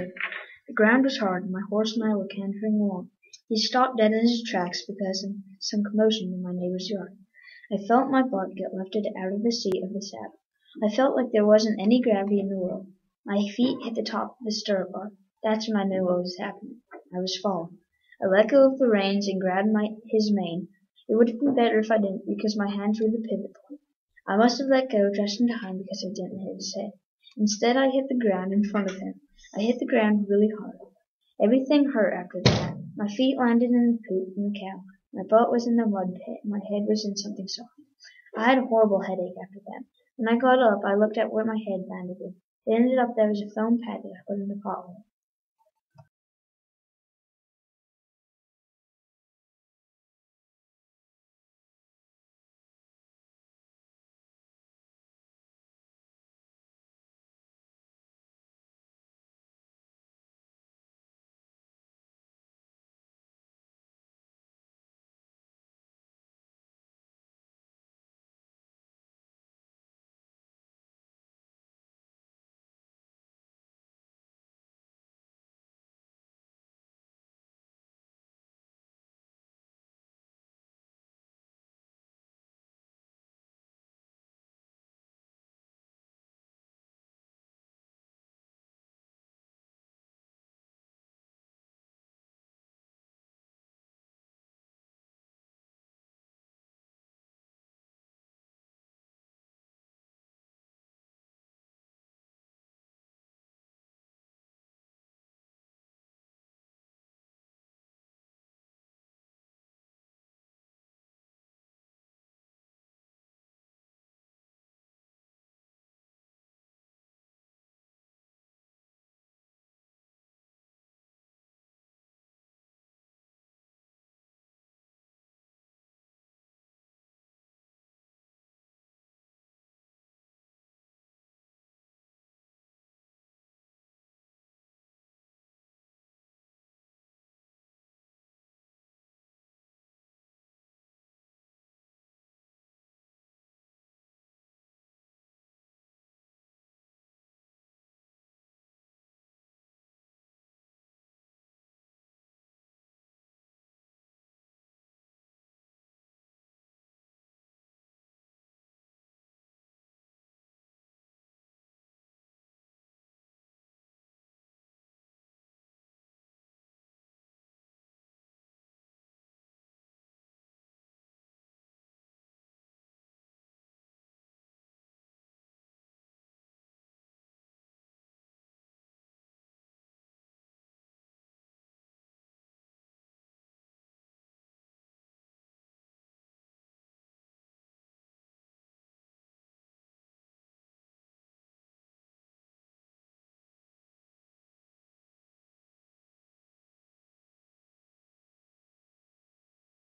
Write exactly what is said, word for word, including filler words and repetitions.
The ground was hard, and my horse and I were cantering along. He stopped dead in his tracks because of some commotion in my neighbor's yard. I felt my butt get lifted out of the seat of the saddle. I felt like there wasn't any gravity in the world. My feet hit the top of the stirrup bar. That's when I knew what was happening. I was falling. I let go of the reins and grabbed my, his mane. It would have been better if I didn't, because my hands were the pivot point. I must have let go just in time because I didn't hit his head. Instead, I hit the ground in front of him. I hit the ground really hard. Everything hurt after that. My feet landed in the poop from the cow. My butt was in the mud pit. My head was in something soft. I had a horrible headache after that. When I got up, I looked at where my head landed in. It ended up there was a foam pad that I put in the pothole.